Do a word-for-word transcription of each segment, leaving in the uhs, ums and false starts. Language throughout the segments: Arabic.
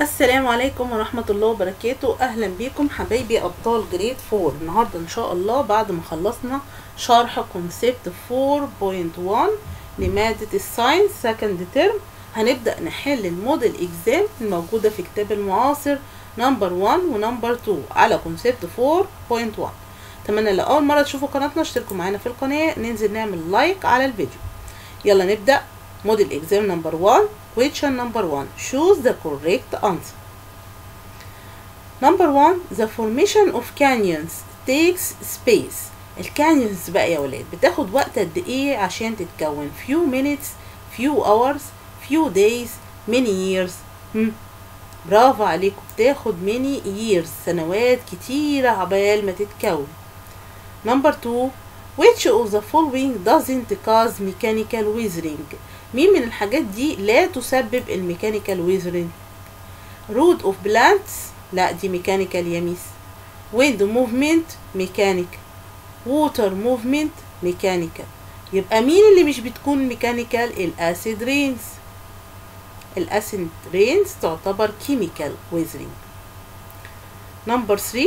السلام عليكم ورحمة الله وبركاته. اهلا بيكم حبايبي ابطال جريد فور. النهاردة ان شاء الله بعد ما خلصنا شرح كونسبت فور بوينت وان لمادة الساينس سكند ترم، هنبدأ نحل الموديل اكزام الموجودة في كتاب المعاصر نمبر وان ونمبر تو على كونسبت فور بوينت وان. اتمنى لو اول مرة تشوفوا قناتنا اشتركوا معانا في القناة، ننزل نعمل لايك على الفيديو. يلا نبدأ. موديل اكزام نمبر وان. Question number one. Choose the correct answer. Number one. The formation of canyons takes space. الكانيونز بقى يا ولاد بتاخد وقت قد ايه عشان تتكون؟ few minutes, few hours, few days, many years. هم. برافو عليكم، بتاخد many years، سنوات كتيرة عبال ما تتكون. Number two. Which of the following doesn't cause mechanical weathering؟ مين من الحاجات دي لا تسبب الميكانيكال ويزرينج؟ root of plants، لا دي ميكانيكال يا ميس. wind movement ميكانيك. water movement ميكانيكال. يبقى مين اللي مش بتكون ميكانيكال؟ الاسيد رينز. الاسيد رينز تعتبر كيميكال ويزرينج. نمبر ثري.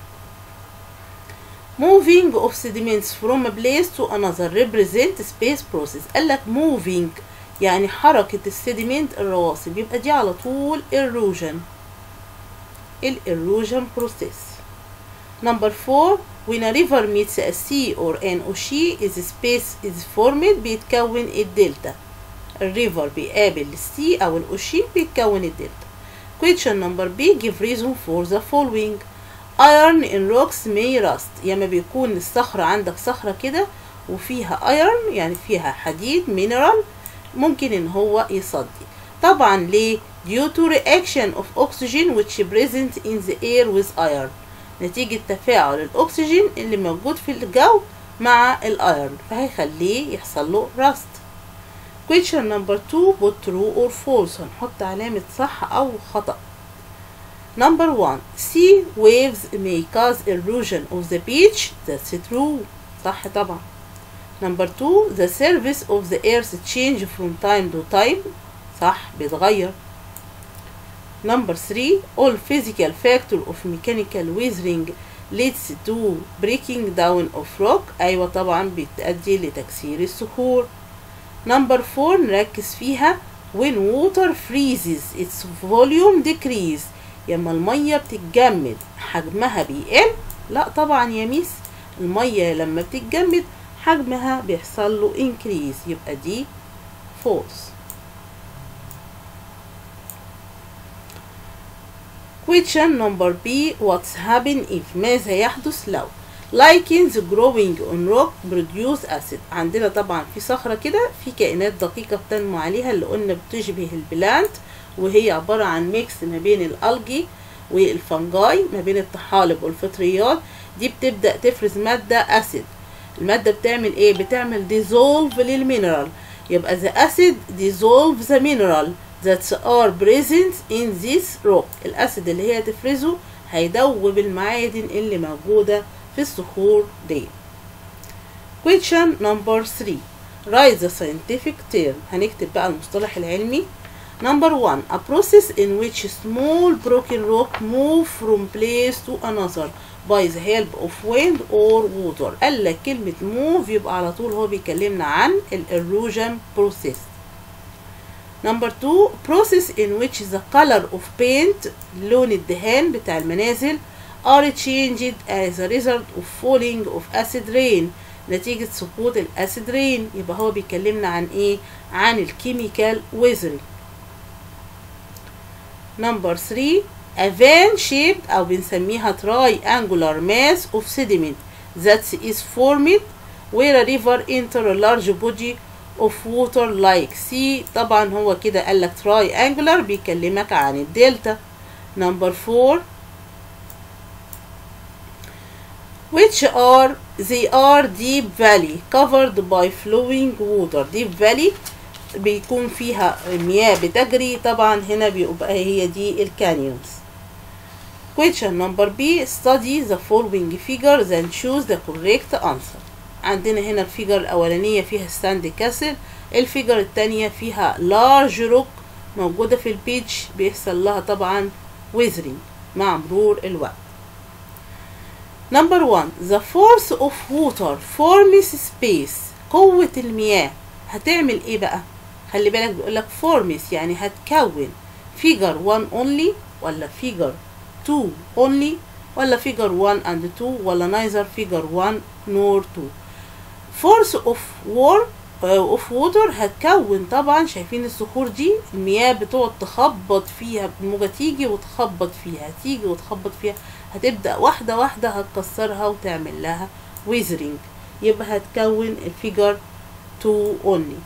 moving of sediments from a place to another represent space process. قال لك moving يعني حركة السيديمنت الرواسب، يبقى دي على طول erosion. ال erosion process. Number four. When a river meets a sea or an ocean is space is formed بيتكون الدلتا. الريفر بيقابل السي أو الأوشين بيتكون الدلتا. Question number B. Give reason for the following. iron in rocks may rust. ياما بيكون الصخرة عندك صخرة كده وفيها iron يعني فيها حديد mineral، ممكن ان هو يصدي. طبعا ليه؟ due to reaction of oxygen which present in the air with iron. نتيجة تفاعل الأكسجين اللي موجود في الجو مع الايرون فهيخليه يحصل له rust. Question number two. put true or false. هنحط علامة صح أو خطأ. Number one. Sea waves may cause erosion of the beach. That's true. صح طبعا. Number two. The surface of the earth change from time to time. صح بيتغير. Number three. All physical factor of mechanical weathering leads to breaking down of rock. أيوة طبعا بتؤدي لتكسير الصخور. Number four. نركز فيها. When water freezes its volume decrease. لما المية بتتجمد حجمها بيقل؟ لا طبعا يا ميس، المية لما بتتجمد حجمها بيحصل له increase، يبقى دي false. Question number B. What's happen if؟ ماذا يحدث لو lichens growing on rock produce acid. عندنا طبعا في صخرة كده في كائنات دقيقة بتنمو عليها اللي قلنا بتشبه البلانت، وهي عبارة عن ميكس ما بين الألجي والفنجاي، ما بين الطحالب والفطريات. دي بتبدأ تفرز مادة أسيد. المادة بتعمل ايه؟ بتعمل ديزولف للمينرال، يبقى the acid dissolve the mineral that are present in this rock. الأسيد اللي هي تفرزه هيدوب المعادن اللي موجودة في الصخور دي. Question number three. Write the scientific term. هنكتب بقى المصطلح العلمي. Number one. A process in which small broken rock move from place to another by the help of wind or water. قال لك كلمة move يبقى على طول هو بيكلمنا عن ال erosion process. Number two. Process in which the color of paint لون الدهان بتاع المنازل are changed as a result of falling of acid rain. نتيجة سقوط الأسيد رين، يبقى هو بيكلمنا عن ايه؟ عن الكيميكال ويزرينج. Number three. A van shaped أو بنسميها triangular mass of sediment that is formed where a river enter a large body of water like sea. طبعا هو كده قال لك triangular بيكلمك عن الدلتا. Number four. Which are they are deep valley covered by flowing water. deep valley بيكون فيها مياه بتجري، طبعا هنا بيبقى هي دي الكانيونز. Question number B. Study the following figures and choose the correct answer. عندنا هنا الفيجر الأولانية فيها ستاند كاسل، الفيجر الثانية فيها large rock موجودة في البيتش بيحصل لها طبعا weathering مع مرور الوقت. Number one, the force of water forms space. قوة المياه هتعمل ايه بقى؟ خلي بالك بيقولك forms يعني هتكون figure one only ولا figure two only ولا figure one and two ولا neither figure one nor two. force of war of water هتكون طبعا، شايفين الصخور دي المياه بتقعد تخبط فيها، الموجة تيجي وتخبط فيها تيجي وتخبط فيها، هتبدأ واحدة واحدة هتكسرها وتعمل لها weathering، يبقى هتكون الفيجر two only.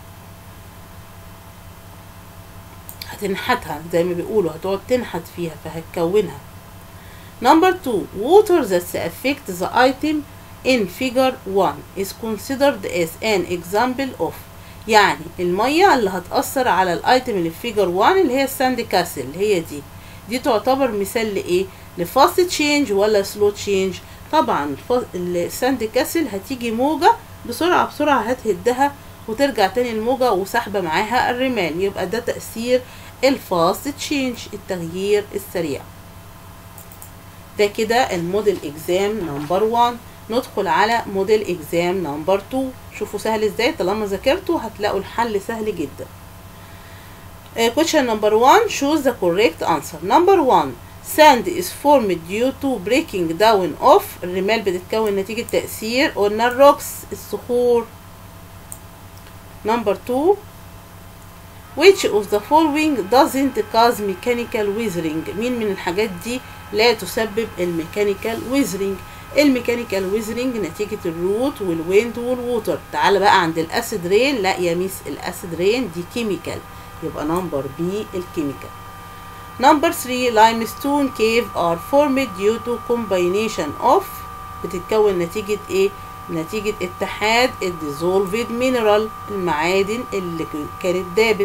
هتنحتها زي ما بيقولوا، هتقعد تنحت فيها فهتكونها. Number two, water that affect the item in figure one is considered as an example of. يعني المية اللي هتأثر على الايتم اللي في figure one اللي هي الساند كاسل، هي دي دي تعتبر مثال لإيه؟ لفاست تشينج ولا سلو تشينج؟ طبعا الساند كاسل هتيجي موجة بسرعة بسرعة هتهدها وترجع تاني الموجة وسحبة معاها الرمال، يبقى ده تأثير الفاست تشينج، التغيير السريع. ده كده الموديل اكزام نمبر واحد. ندخل على موديل اكزام نمبر اتنين. شوفوا سهل ازاي، طالما ذاكرتوا هتلاقوا الحل سهل جدا. uh, question number one, choose the correct answer. Number one, sand is formed due to breaking down of. الرمال بتتكون نتيجة تأثير قلنا الروكس الصخور. Number two, which of the following doesn't cause mechanical weathering. مين من الحاجات دي لا تسبب الميكانيكال ويزرينج؟ الميكانيكال ويزرينج نتيجة الروت والويند والووتر. تعال بقى عند الاسيد رين، لا يا ميس الاسيد رين دي كيميكال، يبقى نمبر بي الكيميكال. نمبر ثلاثة, limestone cave are formed due to combination of. بتتكون نتيجة ايه؟ نتيجة اتحاد الديزولفد مينرال، المعادن اللي كانت دابت.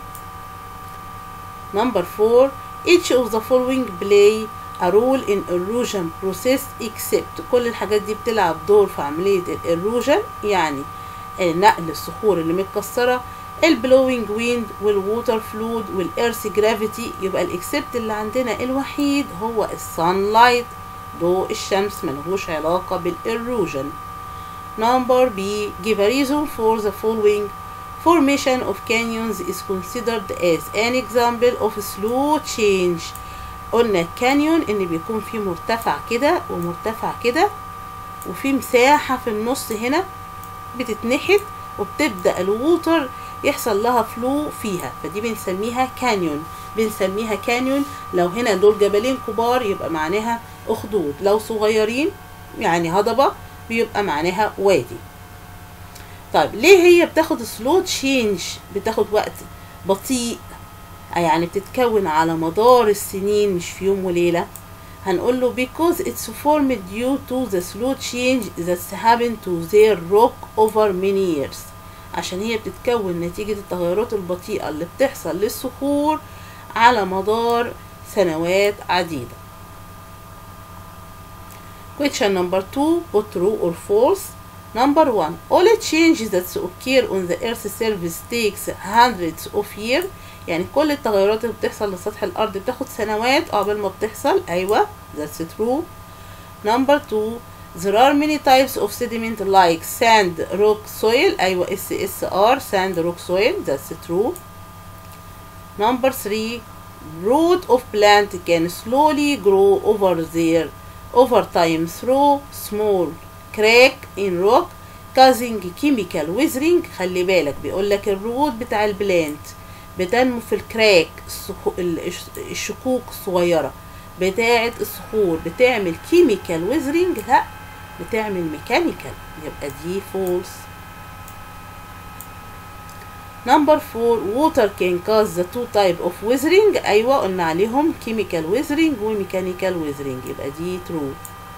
نمبر أربعة, each of the following play a role in erosion process except. كل الحاجات دي بتلعب دور في عملية الايروجن، يعني نقل الصخور اللي متكسرة، البلوينج ويند والووتر فلود والارث جرافيتي. يبقى الاكسبت اللي عندنا الوحيد هو السان لايت، ضوء الشمس، ملهوش علاقة بالايروجن. Number B, give a reason for the following. Formation of canyons is considered as an example of slow change. قلنا الكانيون ان بيكون فيه مرتفع كده ومرتفع كده وفي مساحة في النص هنا بتتنحت وبتبدأ الووتر يحصل لها فلو فيها، فدي بنسميها كانيون. بنسميها كانيون لو هنا دول جبلين كبار يبقى معناها اخدود، لو صغيرين يعني هضبة بيبقى معناها وادي. طيب ليه هي بتاخد سلو تشينج، بتاخد وقت بطيء، يعني بتتكون على مدار السنين مش في يوم وليلة؟ هنقول له because it's formed due to the slow change that happened to their rock over many years. عشان هي بتتكون نتيجة التغيرات البطيئة اللي بتحصل للصخور على مدار سنوات عديدة. Question number two, put true or false. Number one, all changes that occur on the earth's surface takes hundreds of years. يعني كل التغيرات اللي بتحصل لسطح الأرض بتاخد سنوات قبل ما بتحصل. أيوة that's true. Number two, there are many types of sediment like sand, rock, soil. أيوة S S R sand, rock, soil that's true. Number three, root of plant can slowly grow over there over time through small crack in rock causing chemical weathering. خلي بالك بيقولك الروت بتاع البلانت بتنمو في الكراك، الشقوق الصغيرة بتاعة الصخور، بتعمل كيميكال ويزرينج؟ لا، بتعمل ميكانيكال، يبقى دي فولس. نمبر فور, water can cause the two type of weathering. أيوة قلنا عليهم chemical weathering وميكانيكال weathering، يبقى دي true.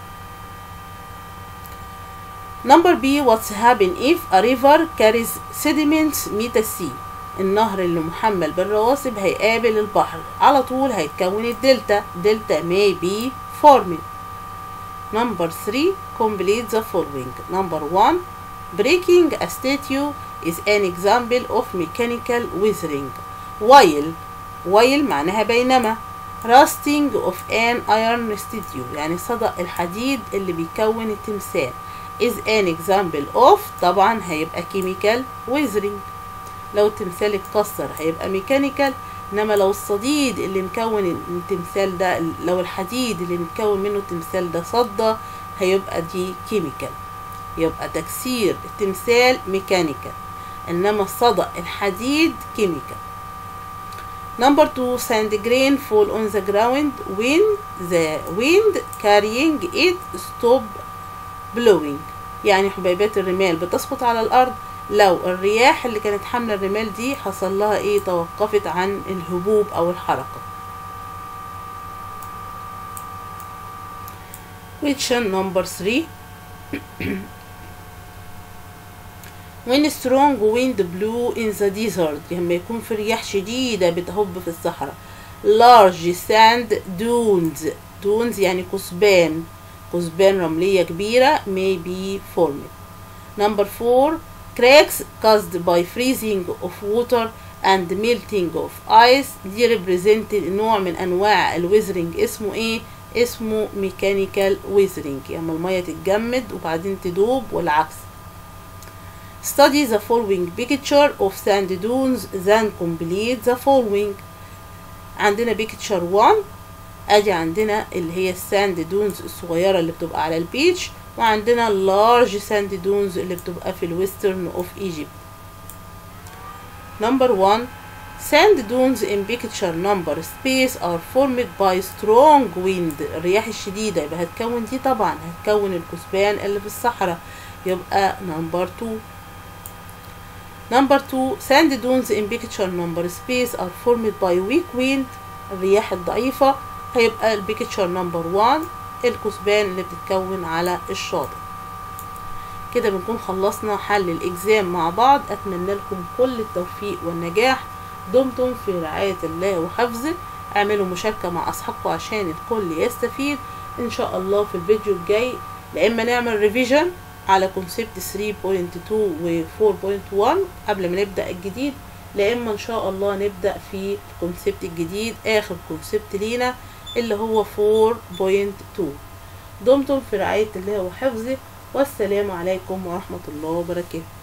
Number B, what's happen if a river carries sediments meet the sea. النهر اللي محمل بالرواسب هيقابل البحر، على طول هيتكون الدلتا. دلتا may be formed. Number three, complete the following. Number one, breaking a statue is an example of mechanical weathering, while while معناها بينما. rusting of an iron statue يعني صدأ الحديد اللي بيكون التمثال. is an example of طبعا هيبقى chemical weathering. لو التمثال اتكسر هيبقى ميكانيكال، انما لو الصديد اللي مكون التمثال ده، لو الحديد اللي مكون منه التمثال ده صدى هيبقى دي كيميكال. يبقى تكسير التمثال ميكانيكال، انما صدأ الحديد كيميكال. Number two, sand grain fall on the ground when the wind carrying it stop blowing. يعني حبيبات الرمال بتسقط على الأرض لو الرياح اللي كانت حاملة الرمال دي حصل لها ايه، توقفت عن الهبوب أو الحركة. Question number three. When strong wind blew in the desert لما يكون في رياح شديدة بتهب في الصحراء. large sand dunes dunes يعني كثبان كثبان رملية كبيرة may be formed. Number four, cracks caused by freezing of water and melting of ice دي represent نوع من أنواع الويزرينج اسمه ايه؟ اسمه mechanical weathering، يعني المية تتجمد وبعدين تدوب والعكس. Study the following picture of sand dunes then complete the following. عندنا picture one، ادي عندنا اللي هي الساند دونز الصغيرة اللي بتبقى على البيتش، وعندنا large sand dunes اللي بتبقى في الويسترن اوف ايجيبت. Number one, sand dunes in picture number space are formed by strong wind. الرياح الشديدة يبقى هتكون دي طبعا هتكون الكثبان اللي في الصحراء، يبقى number two. Number two, sand dunes in picture number space are formed by weak wind. الرياح الضعيفة هيبقى البيكتشر نمبر واحد الكثبان اللي بتتكون على الشاطئ. كده بنكون خلصنا حل الإجزام مع بعض. أتمنى لكم كل التوفيق والنجاح. دمتم في رعاية الله وحفظه. اعملوا مشاركة مع أصحابكم عشان الكل يستفيد. إن شاء الله في الفيديو الجاي لا إما نعمل ريفيجن على كونسبت ثلاثة نقطة اتنين و أربعة نقطة واحد قبل ما نبدأ الجديد، لا إما إن شاء الله نبدأ في الكونسبت الجديد آخر كونسبت لينا اللي هو أربعة نقطة اتنين. دمتم في رعاية الله وحفظه، والسلام عليكم ورحمة الله وبركاته.